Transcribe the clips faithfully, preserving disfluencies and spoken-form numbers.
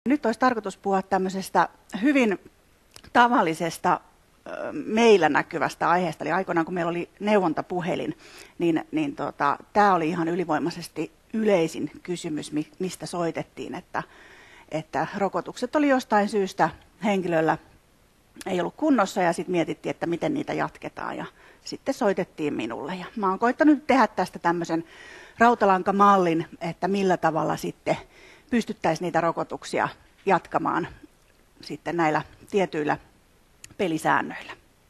Nyt olisi tarkoitus puhua tämmöisestä hyvin tavallisesta meillä näkyvästä aiheesta. Eli aikoinaan, kun meillä oli neuvontapuhelin, niin, niin tota, tämä oli ihan ylivoimaisesti yleisin kysymys, mistä soitettiin, että, että rokotukset oli jostain syystä henkilöllä ei ollut kunnossa ja sitten mietittiin, että miten niitä jatketaan ja sitten soitettiin minulle. Ja mä oon koittanut tehdä tästä tämmöisen rautalankamallin, että millä tavalla sitten pystyttäisiin niitä rokotuksia jatkamaan sitten näillä tietyillä pelisäännöillä.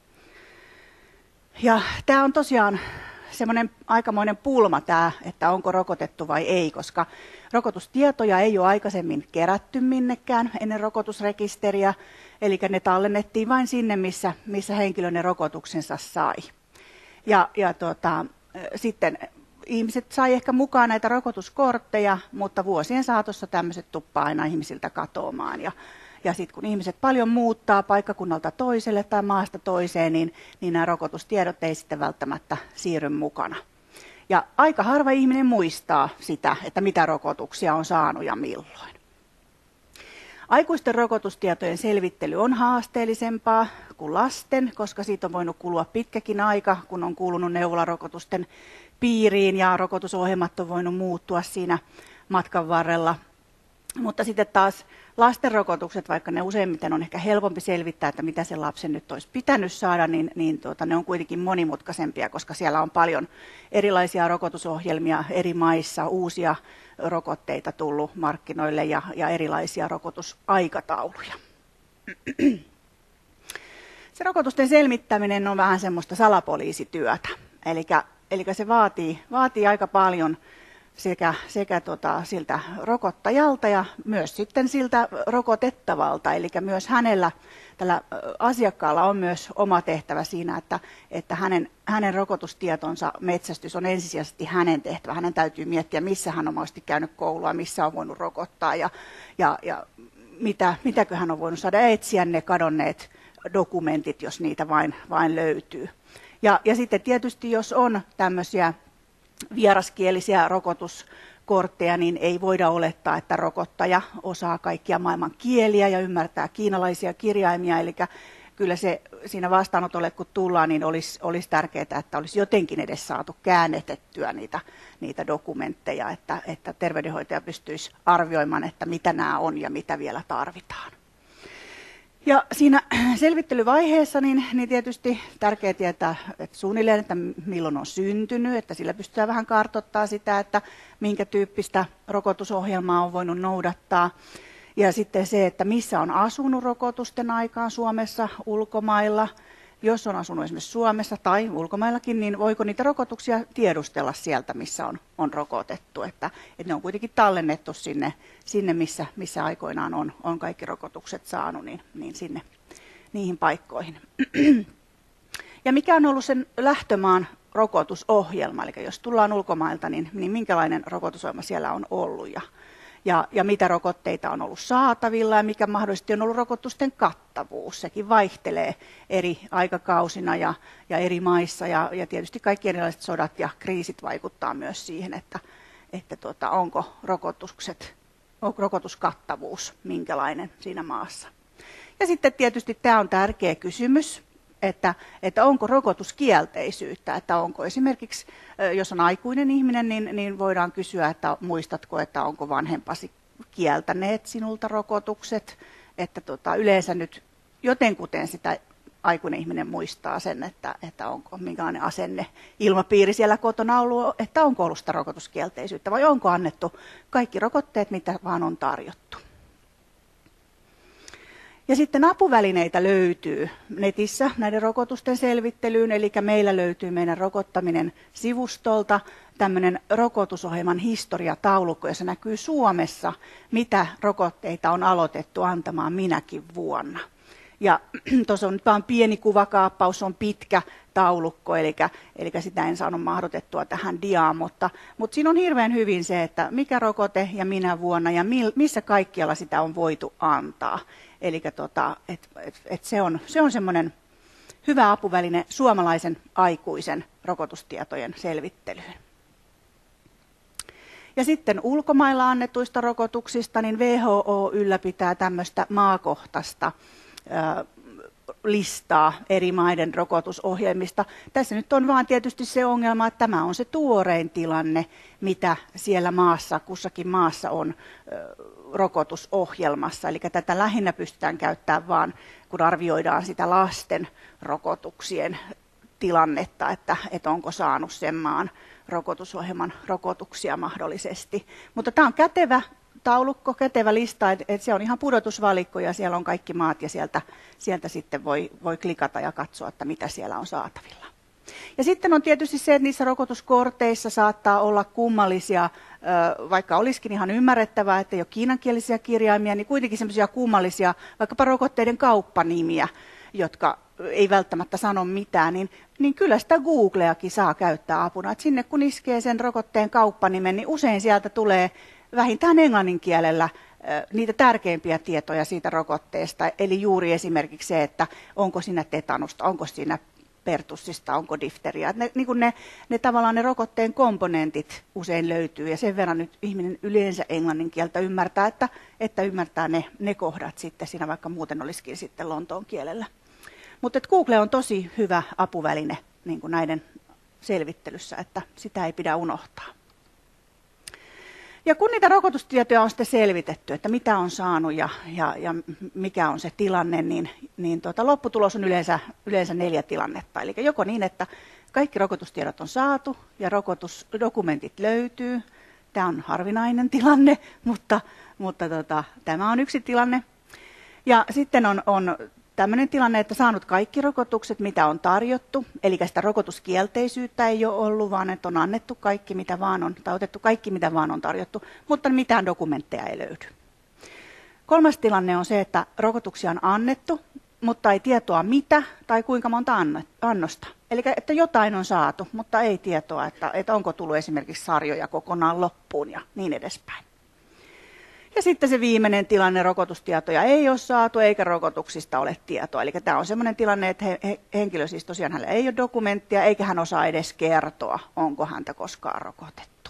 Ja tämä on tosiaan semmoinen aikamoinen pulma tämä, että onko rokotettu vai ei, koska rokotustietoja ei ole aikaisemmin kerätty minnekään ennen rokotusrekisteriä, eli ne tallennettiin vain sinne, missä, missä henkilö ne rokotuksensa sai. Ja, ja tota, sitten ihmiset sai ehkä mukaan näitä rokotuskortteja, mutta vuosien saatossa tämmöiset tuppaa aina ihmisiltä katoamaan. Ja, ja sitten kun ihmiset paljon muuttaa paikkakunnalta toiselle tai maasta toiseen, niin, niin nämä rokotustiedot ei sitten välttämättä siirry mukana. Ja aika harva ihminen muistaa sitä, että mitä rokotuksia on saanut ja milloin. Aikuisten rokotustietojen selvittely on haasteellisempaa kuin lasten, koska siitä on voinut kulua pitkäkin aika, kun on kuulunut neuvolarokotusten piiriin ja rokotusohjelmat on voinut muuttua siinä matkan varrella. Mutta sitten taas lasten rokotukset, vaikka ne useimmiten on ehkä helpompi selvittää, että mitä sen lapsen nyt olisi pitänyt saada, niin, niin tuota, ne on kuitenkin monimutkaisempia, koska siellä on paljon erilaisia rokotusohjelmia eri maissa, uusia rokotteita tullut markkinoille ja, ja erilaisia rokotusaikatauluja. Se rokotusten selvittäminen on vähän semmoista salapoliisityötä, eli, eli se vaatii, vaatii aika paljon sekä, sekä tota, siltä rokottajalta ja myös sitten siltä rokotettavalta, eli myös hänellä, tällä asiakkaalla on myös oma tehtävä siinä, että, että hänen, hänen rokotustietonsa metsästys on ensisijaisesti hänen tehtävä. Hänen täytyy miettiä, missä hän on mahdollisesti käynyt koulua, missä on voinut rokottaa ja, ja, ja mitä, mitäkö hän on voinut saada etsiä ne kadonneet dokumentit, jos niitä vain, vain löytyy. Ja, ja sitten tietysti, jos on tämmöisiä vieraskielisiä rokotuskortteja, niin ei voida olettaa, että rokottaja osaa kaikkia maailman kieliä ja ymmärtää kiinalaisia kirjaimia. Eli kyllä se siinä vastaanotolle, kun tullaan, niin olisi, olisi tärkeää, että olisi jotenkin edes saatu käännetettyä niitä, niitä dokumentteja, että, että terveydenhoitaja pystyisi arvioimaan, että mitä nämä on ja mitä vielä tarvitaan. Ja siinä selvittelyvaiheessa niin, niin tietysti tärkeää tietää että suunnilleen, että milloin on syntynyt, että sillä pystytään vähän kartoittamaan sitä, että minkä tyyppistä rokotusohjelmaa on voinut noudattaa. Ja sitten se, että missä on asunut rokotusten aikaan Suomessa, ulkomailla. Jos on asunut esimerkiksi Suomessa tai ulkomaillakin, niin voiko niitä rokotuksia tiedustella sieltä, missä on, on rokotettu. Että, että ne on kuitenkin tallennettu sinne, sinne missä, missä aikoinaan on, on kaikki rokotukset saanut, niin, niin sinne niihin paikkoihin. Ja mikä on ollut sen lähtömaan rokotusohjelma, eli jos tullaan ulkomailta, niin, niin minkälainen rokotusohjelma siellä on ollut ja Ja, ja mitä rokotteita on ollut saatavilla ja mikä mahdollisesti on ollut rokotusten kattavuus. Sekin vaihtelee eri aikakausina ja, ja eri maissa ja, ja tietysti kaikki erilaiset sodat ja kriisit vaikuttaa myös siihen, että, että tuota, onko rokotukset, onko rokotuskattavuus minkälainen siinä maassa. Ja sitten tietysti tämä on tärkeä kysymys. Että, että onko rokotuskielteisyyttä, että onko esimerkiksi, jos on aikuinen ihminen, niin, niin voidaan kysyä, että muistatko, että onko vanhempasi kieltäneet sinulta rokotukset, että tota, yleensä nyt jotenkuten sitä aikuinen ihminen muistaa sen, että, että onko minkälainen asenne ilmapiiri siellä kotona ollut, että onko ollut sitä rokotuskielteisyyttä vai onko annettu kaikki rokotteet, mitä vaan on tarjottu. Ja sitten apuvälineitä löytyy netissä näiden rokotusten selvittelyyn, eli meillä löytyy meidän rokottaminen sivustolta tämmöinen rokotusohjelman historiataulukko, jossa näkyy Suomessa, mitä rokotteita on aloitettu antamaan minäkin vuonna. Ja tuossa on nyt vain pieni kuvakaappaus, on pitkä taulukko, eli, eli sitä en saanut mahdotettua tähän diaan, mutta, mutta siinä on hirveän hyvin se, että mikä rokote ja minä vuonna ja mil, missä kaikkialla sitä on voitu antaa. Eli tota, et, et, et se on, se on semmoinen hyvä apuväline suomalaisen aikuisen rokotustietojen selvittelyyn. Ja sitten ulkomailla annetuista rokotuksista, niin W H O ylläpitää tämmöistä maakohtaista ö, listaa eri maiden rokotusohjelmista. Tässä nyt on vaan tietysti se ongelma, että tämä on se tuorein tilanne, mitä siellä maassa, kussakin maassa on ö, rokotusohjelmassa. Eli tätä lähinnä pystytään käyttämään vaan, kun arvioidaan sitä lasten rokotuksien tilannetta, että, että onko saanut sen maan rokotusohjelman rokotuksia mahdollisesti. Mutta tämä on kätevä taulukko, kätevä lista, että et se on ihan pudotusvalikko ja siellä on kaikki maat ja sieltä, sieltä sitten voi, voi klikata ja katsoa, että mitä siellä on saatavilla. Ja sitten on tietysti se, että niissä rokotuskorteissa saattaa olla kummallisia, vaikka olisikin ihan ymmärrettävää, että ei ole kiinankielisiä kirjaimia, niin kuitenkin semmoisia kummallisia, vaikkapa rokotteiden kauppanimiä, jotka ei välttämättä sano mitään, niin, niin kyllä sitä Googleakin saa käyttää apuna. Et sinne kun iskee sen rokotteen kauppanimen, niin usein sieltä tulee vähintään englannin kielellä niitä tärkeimpiä tietoja siitä rokotteesta. Eli juuri esimerkiksi se, että onko siinä tetanusta, onko siinä pertussista, onko difteriaa. Ne, niin ne, ne tavallaan ne rokotteen komponentit usein löytyy ja sen verran nyt ihminen yleensä englannin kieltä ymmärtää, että, että ymmärtää ne, ne kohdat sitten siinä, vaikka muuten olisikin sitten lontoon kielellä. Mutta Google on tosi hyvä apuväline niin kuin näiden selvittelyssä, että sitä ei pidä unohtaa. Ja kun niitä rokotustietoja on sitten selvitetty, että mitä on saanut ja, ja, ja mikä on se tilanne, niin, niin tuota, lopputulos on yleensä, yleensä neljä tilannetta. Eli joko niin, että kaikki rokotustiedot on saatu ja rokotusdokumentit löytyy. Tämä on harvinainen tilanne, mutta, mutta tota, tämä on yksi tilanne. Ja sitten on, on tämmöinen tilanne, että saanut kaikki rokotukset, mitä on tarjottu, eli sitä rokotuskielteisyyttä ei ole ollut, vaan että on annettu kaikki, mitä vaan on, tai otettu kaikki, mitä vaan on tarjottu, mutta mitään dokumentteja ei löydy. Kolmas tilanne on se, että rokotuksia on annettu, mutta ei tietoa mitä tai kuinka monta annosta. Eli että jotain on saatu, mutta ei tietoa, että, että onko tullut esimerkiksi sarjoja kokonaan loppuun ja niin edespäin. Ja sitten se viimeinen tilanne, rokotustietoja ei ole saatu eikä rokotuksista ole tietoa. Eli tämä on sellainen tilanne, että he, he, henkilö siis tosiaan hänellä ei ole dokumenttia eikä hän osaa edes kertoa, onko häntä koskaan rokotettu.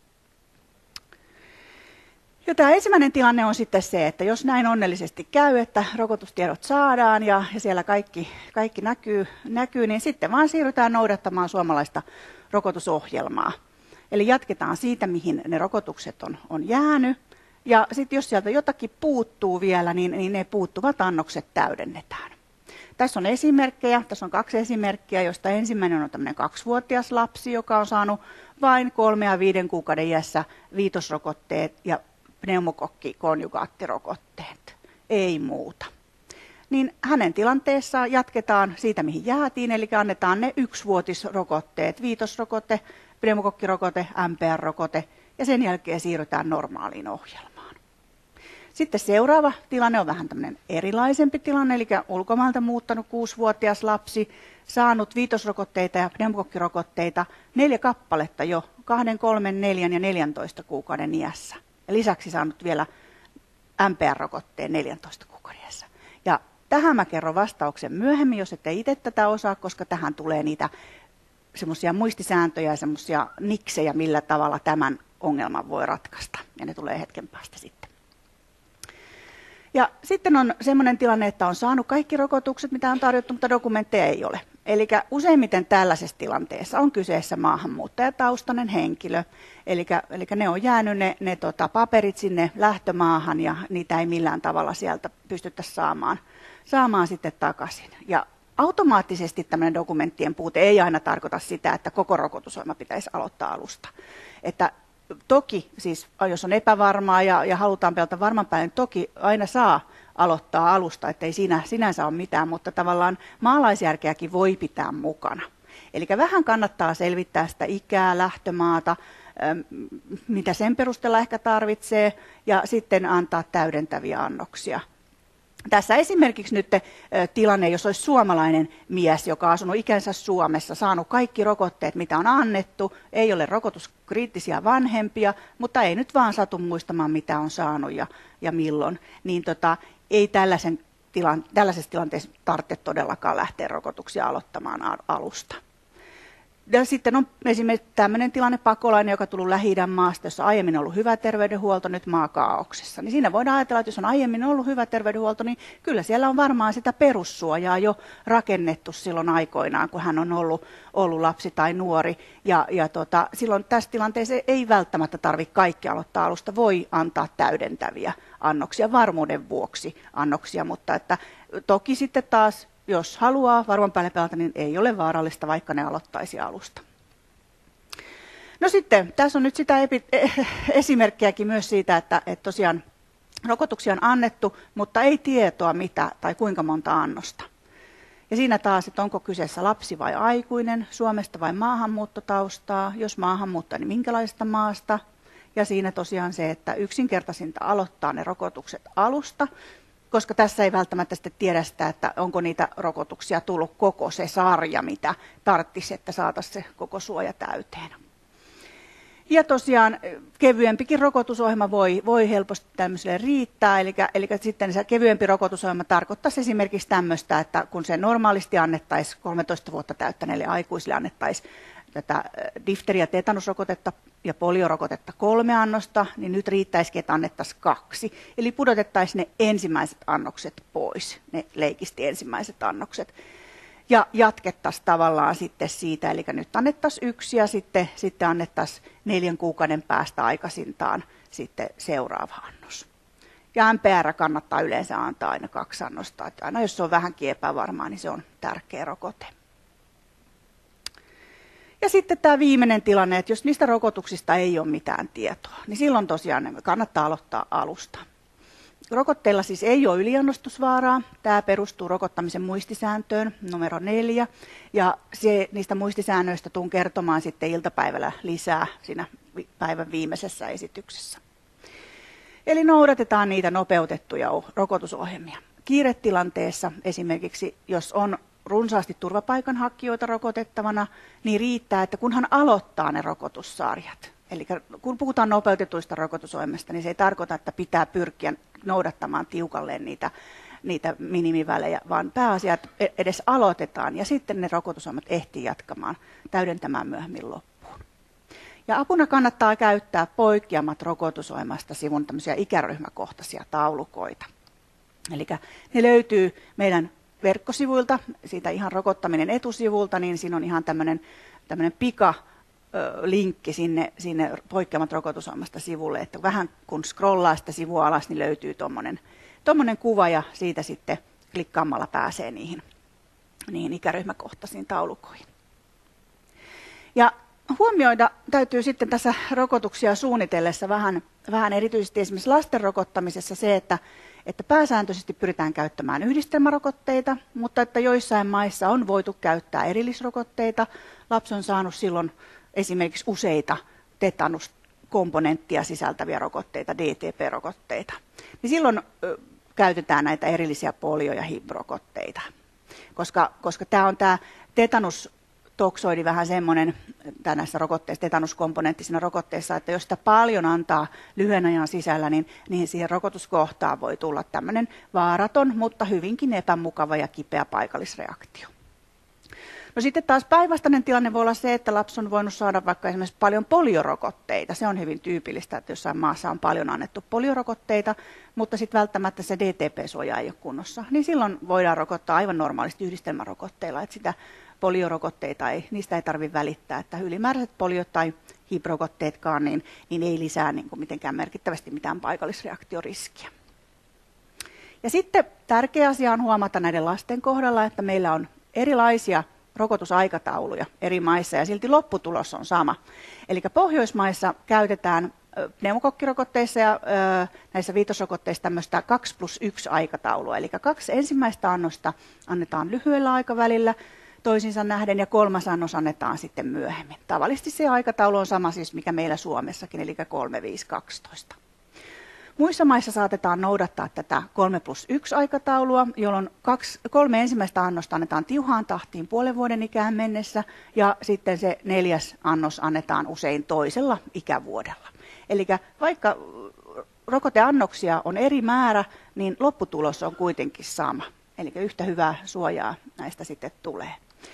Ja tämä ensimmäinen tilanne on sitten se, että jos näin onnellisesti käy, että rokotustiedot saadaan ja, ja siellä kaikki, kaikki näkyy, näkyy, niin sitten vaan siirrytään noudattamaan suomalaista rokotusohjelmaa. Eli jatketaan siitä, mihin ne rokotukset on, on jäänyt. Ja sitten jos sieltä jotakin puuttuu vielä, niin, niin ne puuttuvat annokset täydennetään. Tässä on esimerkkejä, tässä on kaksi esimerkkiä, joista ensimmäinen on tämmöinen kaksivuotias lapsi, joka on saanut vain kolme ja viiden kuukauden iässä viitosrokotteet ja pneumokokkikonjugaattirokotteet, ei muuta. Niin hänen tilanteessaan jatketaan siitä, mihin jäätiin, eli annetaan ne yksivuotisrokotteet, viitosrokote, pneumokokkirokote, M P R-rokote, ja sen jälkeen siirrytään normaaliin ohjelmaan. Sitten seuraava tilanne on vähän tämmöinen erilaisempi tilanne, eli ulkomailta muuttanut kuusivuotias lapsi, saanut viitosrokotteita ja pneumokokkirokotteita, neljä kappaletta jo kahden, kolmen, neljän ja neljäntoista kuukauden iässä. Ja lisäksi saanut vielä M P R-rokotteen neljäntoista kuukauden iässä. Ja tähän mä kerron vastauksen myöhemmin, jos ette itse tätä osaa, koska tähän tulee niitä semmoisia muistisääntöjä ja semmoisia niksejä, millä tavalla tämän ongelman voi ratkaista. Ja ne tulee hetken päästä sitten. Ja sitten on semmoinen tilanne, että on saanut kaikki rokotukset, mitä on tarjottu, mutta dokumentteja ei ole. Eli useimmiten tällaisessa tilanteessa on kyseessä maahanmuuttajataustainen henkilö. Eli, eli ne on jäänyt ne, ne tota, paperit sinne lähtömaahan ja niitä ei millään tavalla sieltä pystyttäisi saamaan, saamaan sitten takaisin. Ja automaattisesti tämmöinen dokumenttien puute ei aina tarkoita sitä, että koko rokotusohjelma pitäisi aloittaa alusta. Että toki, siis jos on epävarmaa ja, ja halutaan pelata varman päälle, niin toki aina saa aloittaa alusta, ettei siinä sinänsä ole mitään, mutta tavallaan maalaisjärkeäkin voi pitää mukana. Eli vähän kannattaa selvittää sitä ikää, lähtömaata, mitä sen perusteella ehkä tarvitsee, ja sitten antaa täydentäviä annoksia. Tässä esimerkiksi nyt tilanne, jos olisi suomalainen mies, joka on asunut ikänsä Suomessa, saanut kaikki rokotteet, mitä on annettu, ei ole rokotuskriittisiä vanhempia, mutta ei nyt vaan satu muistamaan, mitä on saanut ja, ja milloin, niin tota, ei tällaisen tilan, tällaisessa tilanteessa tarvitse todellakaan lähteä rokotuksia aloittamaan alusta. Ja sitten on esimerkiksi tämmöinen tilanne, pakolainen, joka on tullut Lähi-idän maasta, jossa aiemmin on ollut hyvä terveydenhuolto, nyt maakaaoksessa. Niin siinä voidaan ajatella, että jos on aiemmin ollut hyvä terveydenhuolto, niin kyllä siellä on varmaan sitä perussuojaa jo rakennettu silloin aikoinaan, kun hän on ollut, ollut lapsi tai nuori. Ja, ja tota, silloin tässä tilanteessa ei välttämättä tarvitse kaikki aloittaa alusta, voi antaa täydentäviä annoksia varmuuden vuoksi annoksia, mutta että toki sitten taas, jos haluaa varman päälle pelata, niin ei ole vaarallista, vaikka ne aloittaisi alusta. No sitten, tässä on nyt sitä epi- esimerkkiäkin myös siitä, että, että tosiaan rokotuksia on annettu, mutta ei tietoa mitä tai kuinka monta annosta. Ja siinä taas, että onko kyseessä lapsi vai aikuinen, Suomesta vai maahanmuuttotaustaa, jos maahanmuuttaa, niin minkälaisesta maasta. Ja siinä tosiaan se, että yksinkertaisinta aloittaa ne rokotukset alusta, koska tässä ei välttämättä sitten tiedä sitä, että onko niitä rokotuksia tullut koko se sarja, mitä tarvitsisi, että saataisiin se koko suoja täyteen. Ja tosiaan kevyempikin rokotusohjelma voi, voi helposti tämmöiselle riittää, eli, eli sitten se kevyempi rokotusohjelma tarkoittaisi esimerkiksi tämmöistä, että kun se normaalisti annettaisiin kolmetoista vuotta täyttäneille aikuisille annettaisiin tätä difteria- tetanusrokotetta ja poliorokotetta kolme annosta, niin nyt riittäisikin, että annettaisiin kaksi. Eli pudotettaisiin ne ensimmäiset annokset pois, ne leikisti ensimmäiset annokset. Ja jatkettaisiin tavallaan sitten siitä, eli nyt annettaisiin yksi ja sitten, sitten annettaisiin neljän kuukauden päästä aikaisintaan sitten seuraava annos. Ja M P R kannattaa yleensä antaa aina kaksi annosta, että aina jos se on vähänkin epävarmaa, niin se on tärkeä rokote. Ja sitten tämä viimeinen tilanne, että jos niistä rokotuksista ei ole mitään tietoa, niin silloin tosiaan kannattaa aloittaa alusta. Rokotteilla siis ei ole yliannostusvaaraa. Tämä perustuu rokottamisen muistisääntöön numero neljä. Ja se, niistä muistisäännöistä tuun kertomaan sitten iltapäivällä lisää siinä päivän viimeisessä esityksessä. Eli noudatetaan niitä nopeutettuja rokotusohjelmia. Kiiretilanteessa esimerkiksi, jos on runsaasti turvapaikanhakijoita rokotettavana, niin riittää, että kunhan aloittaa ne rokotussarjat. Eli kun puhutaan nopeutetuista rokotusohjelmista, niin se ei tarkoita, että pitää pyrkiä noudattamaan tiukalleen niitä, niitä minimivälejä, vaan pääasia, että edes aloitetaan ja sitten ne rokotusohjelmat ehtii jatkamaan, täydentämään myöhemmin loppuun. Ja apuna kannattaa käyttää poikkeamat rokotusohjelmasta sivun tämmöisiä ikäryhmäkohtaisia taulukoita. Eli ne löytyy meidän verkkosivuilta, siitä ihan rokottaminen etusivulta, niin siinä on ihan tämmöinen, tämmöinen pika, linkki sinne, sinne poikkeamat rokotusohjelmasta sivulle, että vähän kun scrollaa sitä sivua alas, niin löytyy tommonen, tommonen kuva ja siitä sitten klikkaamalla pääsee niihin, niihin ikäryhmäkohtaisiin taulukoihin. Ja huomioida täytyy sitten tässä rokotuksia suunnitellessa vähän, vähän erityisesti esimerkiksi lasten rokottamisessa se, että, että pääsääntöisesti pyritään käyttämään yhdistelmärokotteita, mutta että joissain maissa on voitu käyttää erillisrokotteita. Lapsi on saanut silloin esimerkiksi useita tetanuskomponenttia sisältäviä rokotteita, D T P-rokotteita. Niin silloin ö, käytetään näitä erillisiä polio- ja H I V-rokotteita, koska, koska tämä on tämä tetanustoksoidi vähän semmoinen näissä rokotteissa, tetanuskomponentti siinä rokotteessa, että jos sitä paljon antaa lyhyen ajan sisällä, niin, niin siihen rokotuskohtaan voi tulla tämmöinen vaaraton, mutta hyvinkin epämukava ja kipeä paikallisreaktio. No sitten taas päinvastainen tilanne voi olla se, että lapsi on voinut saada vaikka esimerkiksi paljon poliorokotteita. Se on hyvin tyypillistä, että jossain maassa on paljon annettu poliorokotteita, mutta sitten välttämättä se D T P-suoja ei ole kunnossa. Niin silloin voidaan rokottaa aivan normaalisti yhdistelmärokotteilla, että sitä poliorokotteita ei, niistä ei tarvitse välittää, että ylimääräiset poliot tai H I V-rokotteetkaan niin, niin ei lisää niin kuin mitenkään merkittävästi mitään paikallisreaktioriskiä. Ja sitten tärkeä asia on huomata näiden lasten kohdalla, että meillä on erilaisia rokotusaikatauluja eri maissa ja silti lopputulos on sama. Eli Pohjoismaissa käytetään pneumokokkirokotteissa ja ö, näissä viitosrokotteissa tämmöistä kaksi plus yksi aikataulua. Eli kaksi ensimmäistä annosta annetaan lyhyellä aikavälillä toisinsa nähden ja kolmas annos annetaan sitten myöhemmin. Tavallisesti se aikataulu on sama siis mikä meillä Suomessakin, eli kolme viisi kaksitoista. Muissa maissa saatetaan noudattaa tätä kolme plus yksi aikataulua, jolloin kaksi, kolme ensimmäistä annosta annetaan tiuhaan tahtiin puolen vuoden ikään mennessä ja sitten se neljäs annos annetaan usein toisella ikävuodella. Eli vaikka rokoteannoksia on eri määrä, niin lopputulos on kuitenkin sama. Eli yhtä hyvää suojaa näistä sitten tulee.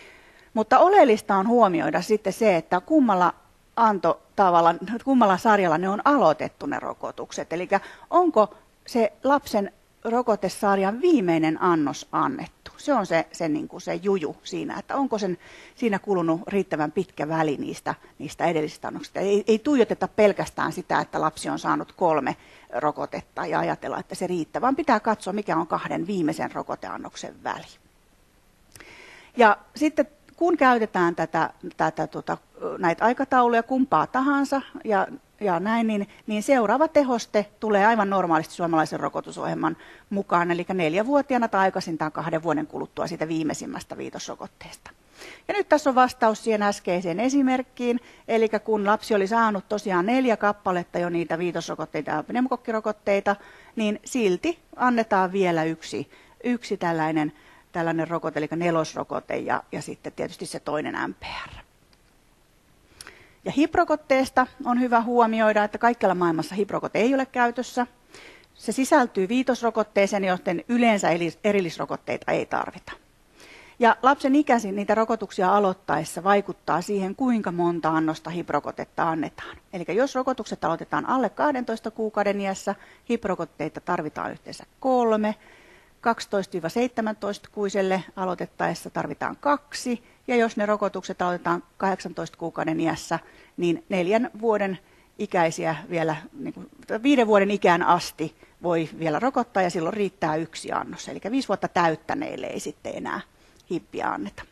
Mutta oleellista on huomioida sitten se, että kummalla antotavalla, kummalla sarjalla ne on aloitettu ne rokotukset. Eli onko se lapsen rokotesarjan viimeinen annos annettu. Se on se, se, niin kuin se juju siinä, että onko sen, siinä kulunut riittävän pitkä väli niistä, niistä edellisistä annoksista. Ei, ei tuijoteta pelkästään sitä, että lapsi on saanut kolme rokotetta ja ajatella, että se riittää, vaan pitää katsoa, mikä on kahden viimeisen rokoteannoksen väli. Ja sitten kun käytetään tätä, tätä, tuota, näitä aikatauluja kumpaa tahansa ja, ja näin, niin, niin seuraava tehoste tulee aivan normaalisti suomalaisen rokotusohjelman mukaan, eli neljävuotiaana tai aikaisintaan kahden vuoden kuluttua siitä viimeisimmästä viitosrokotteesta. Ja nyt tässä on vastaus siihen äskeiseen esimerkkiin, eli kun lapsi oli saanut tosiaan neljä kappaletta jo niitä viitosrokotteita ja pneumokokkirokotteita, niin silti annetaan vielä yksi, yksi tällainen tällainen rokote, eli nelosrokote ja, ja sitten tietysti se toinen M P R. Ja H I P-rokotteesta on hyvä huomioida, että kaikkialla maailmassa H I P-rokote ei ole käytössä. Se sisältyy viitosrokotteeseen, joten yleensä erillisrokotteita ei tarvita. Ja lapsen ikäisin niitä rokotuksia aloittaessa vaikuttaa siihen, kuinka monta annosta H I P-rokotetta annetaan. Eli jos rokotukset aloitetaan alle kahdentoista kuukauden iässä, H I P-rokotteita tarvitaan yhteensä kolme. kaksitoista seitsemäntoista-kuiselle aloitettaessa tarvitaan kaksi, ja jos ne rokotukset aloitetaan kahdeksantoista kuukauden iässä, niin neljän vuoden ikäisiä vielä, niin kuin viiden vuoden ikään asti voi vielä rokottaa, ja silloin riittää yksi annos. Eli viisi vuotta täyttäneille ei sitten enää hippiä anneta.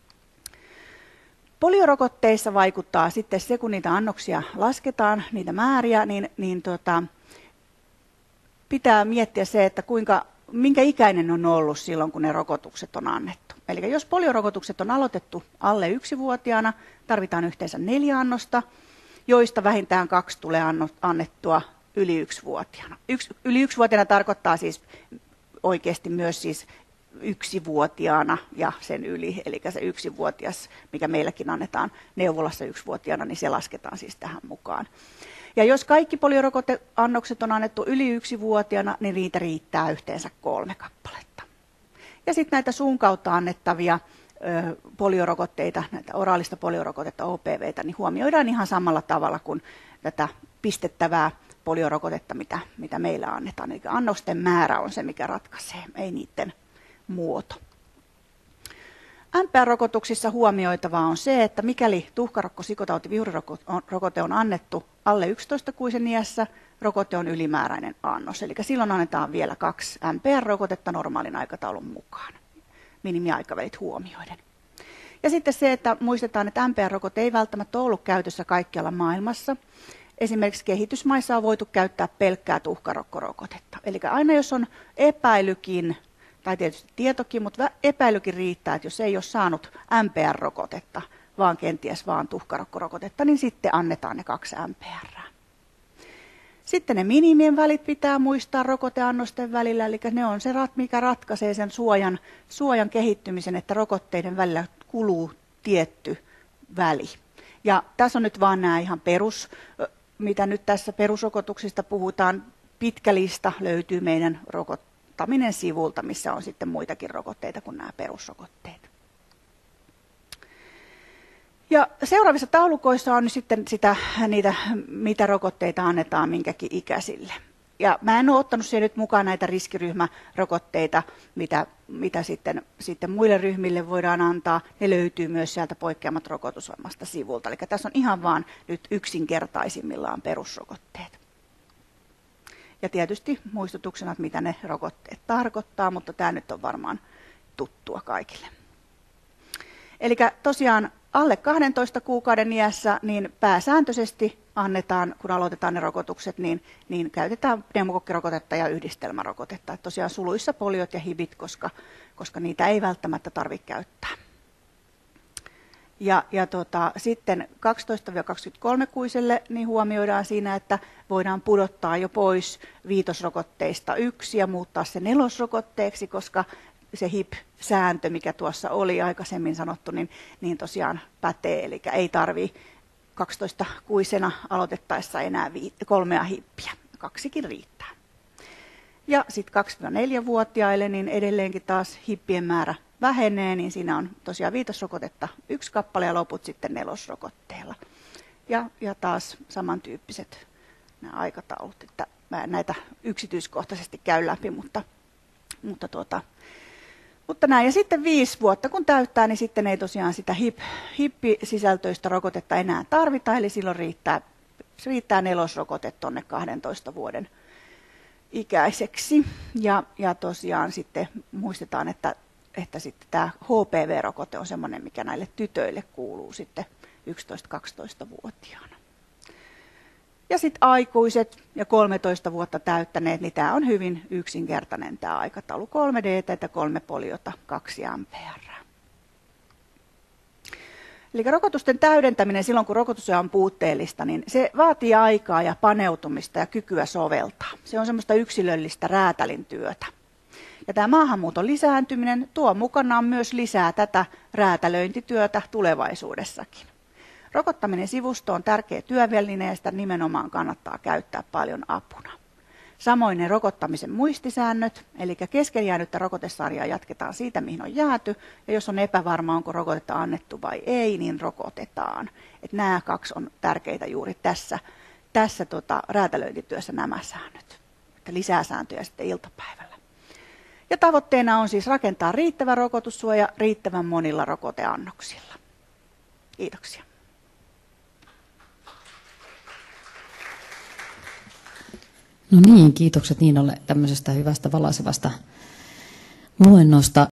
Poliorokotteissa vaikuttaa sitten se, kun niitä annoksia lasketaan, niitä määriä, niin, niin tota, pitää miettiä se, että kuinka minkä ikäinen on ollut silloin, kun ne rokotukset on annettu. Eli jos poliorokotukset on aloitettu alle yksivuotiaana, tarvitaan yhteensä neljä annosta, joista vähintään kaksi tulee annettua yli yksivuotiaana. Yksi, yli yksivuotiaana tarkoittaa siis oikeasti myös siis yksivuotiaana ja sen yli, eli se yksivuotias, mikä meilläkin annetaan neuvolassa yksivuotiaana, niin se lasketaan siis tähän mukaan. Ja jos kaikki poliorokoteannokset on annettu yli yksivuotiaana, niin niitä riittää yhteensä kolme kappaletta. Ja sitten näitä suun kautta annettavia ö, poliorokotteita, näitä oraalista poliorokotetta, O P V:tä, niin huomioidaan ihan samalla tavalla kuin tätä pistettävää poliorokotetta, mitä, mitä meillä annetaan. Eli annosten määrä on se, mikä ratkaisee, ei niiden muoto. M P R-rokotuksissa huomioitavaa on se, että mikäli tuhkarokko, sikotauti, vihurirokote on annettu alle yksitoista-kuisen iässä, rokote on ylimääräinen annos. Eli silloin annetaan vielä kaksi M P R-rokotetta normaalin aikataulun mukaan, minimiaikavälit huomioiden. Ja sitten se, että muistetaan, että M P R-rokote ei välttämättä ollut käytössä kaikkialla maailmassa. Esimerkiksi kehitysmaissa on voitu käyttää pelkkää tuhkarokkorokotetta. Eli aina jos on epäilykin, tai tietysti tietokin, mutta epäilykin riittää, että jos ei ole saanut M P R-rokotetta, vaan kenties vaan tuhkarokkorokotetta, niin sitten annetaan ne kaksi M P R. Sitten ne minimien välit pitää muistaa rokoteannosten välillä, eli ne on se, mikä ratkaisee sen suojan, suojan kehittymisen, että rokotteiden välillä kuluu tietty väli. Ja tässä on nyt vaan nämä ihan perus, mitä nyt tässä perusrokotuksista puhutaan, pitkä lista löytyy meidän rokotteista. Ottaminen sivulta, missä on sitten muitakin rokotteita kuin nämä perusrokotteet. Ja seuraavissa taulukoissa on sitten sitä, niitä, mitä rokotteita annetaan minkäkin ikäisille. Ja mä en ole ottanut siihen nyt mukaan näitä riskiryhmärokotteita, mitä, mitä sitten, sitten muille ryhmille voidaan antaa. Ne löytyy myös sieltä poikkeamat rokotusohjelmasta sivulta. Eli tässä on ihan vaan nyt yksinkertaisimmillaan perusrokotteet. Ja tietysti muistutuksena, että mitä ne rokotteet tarkoittaa, mutta tämä nyt on varmaan tuttua kaikille. Eli tosiaan alle kahdentoista kuukauden iässä niin pääsääntöisesti annetaan, kun aloitetaan ne rokotukset, niin, niin käytetään pneumokokkirokotetta ja yhdistelmärokotetta. Että tosiaan suluissa poliot ja hibit, koska, koska niitä ei välttämättä tarvitse käyttää. Ja, ja tota, sitten kaksitoista kaksikymmentäkolme-kuiselle niin huomioidaan siinä, että voidaan pudottaa jo pois viitosrokotteista yksi ja muuttaa se nelosrokotteeksi, koska se H I P-sääntö, mikä tuossa oli aikaisemmin sanottu, niin, niin tosiaan pätee. Eli ei tarvitse kaksitoista-kuisena aloitettaessa enää kolmea hippiä, kaksikin riittää. Ja sitten kaksi-neljä-vuotiaille niin edelleenkin taas hippien määrä vähenee, niin siinä on tosiaan viitosrokotetta yksi kappale ja loput sitten nelosrokotteella. Ja, ja taas samantyyppiset nämä aikataulut, että mä näitä yksityiskohtaisesti käyn läpi, mutta, mutta, tuota, mutta näin. Ja sitten viisi vuotta kun täyttää, niin sitten ei tosiaan sitä hip, hippisisältöistä rokotetta enää tarvita, eli silloin riittää, riittää nelosrokote tuonne kahdentoista vuoden ikäiseksi. Ja, ja tosiaan sitten muistetaan, että, että sitten tämä H P V-rokote on semmoinen, mikä näille tytöille kuuluu sitten yksitoista-kaksitoista-vuotiaana. Ja sitten aikuiset ja kolmetoista vuotta täyttäneet, niin tämä on hyvin yksinkertainen tämä aikataulu. kolme D:tä ja kolme poliota, kaksi M P R. Eli rokotusten täydentäminen silloin, kun rokotussuoja on puutteellista, niin se vaatii aikaa ja paneutumista ja kykyä soveltaa. Se on semmoista yksilöllistä räätälin työtä. Ja tämä maahanmuuton lisääntyminen tuo mukanaan myös lisää tätä räätälöintityötä tulevaisuudessakin. Rokottaminen sivusto on tärkeä työväline ja sitä nimenomaan kannattaa käyttää paljon apuna. Samoin ne rokottamisen muistisäännöt, eli kesken jäänyttä rokotesarjaa jatketaan siitä, mihin on jääty, ja jos on epävarma, onko rokotetta annettu vai ei, niin rokotetaan. Et nämä kaksi on tärkeitä juuri tässä, tässä tota, räätälöintityössä nämä säännöt, että lisää sääntöjä sitten iltapäivällä. Ja tavoitteena on siis rakentaa riittävä rokotussuoja riittävän monilla rokoteannoksilla. Kiitoksia. No niin, kiitokset Niinalle tämmöisestä hyvästä valaisevasta luennosta.